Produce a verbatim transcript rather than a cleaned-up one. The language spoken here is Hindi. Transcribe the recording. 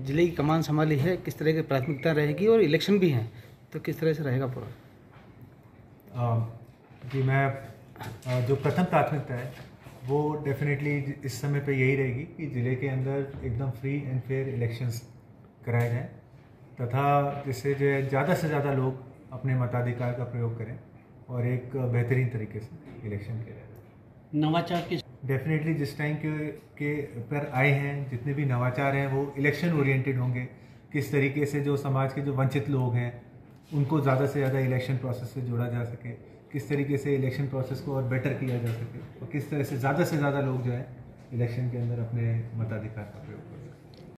जिले की कमान संभाली है, किस तरह की प्राथमिकता रहेगी और इलेक्शन भी हैं तो किस तरह से रहेगा पूरा? जी मैं आ, जो प्रथम प्राथमिकता है वो डेफिनेटली इस समय पे यही रहेगी कि ज़िले के अंदर एकदम फ्री एंड फेयर इलेक्शंस कराए जाएं तथा जिससे जो है ज़्यादा से ज़्यादा लोग अपने मताधिकार का प्रयोग करें और एक बेहतरीन तरीके से इलेक्शन किया जाए। नवाचार की डेफिनेटली जिस टाइम के के पर आए हैं जितने भी नवाचार हैं वो इलेक्शन ओरिएंटेड होंगे। किस तरीके से जो समाज के जो वंचित लोग हैं उनको ज़्यादा से ज़्यादा इलेक्शन प्रोसेस से जोड़ा जा सके, किस तरीके से इलेक्शन प्रोसेस को और बेटर किया जा सके और किस तरह से ज़्यादा से ज़्यादा लोग जो है इलेक्शन के अंदर अपने मताधिकार का प्रयोग कर सकें।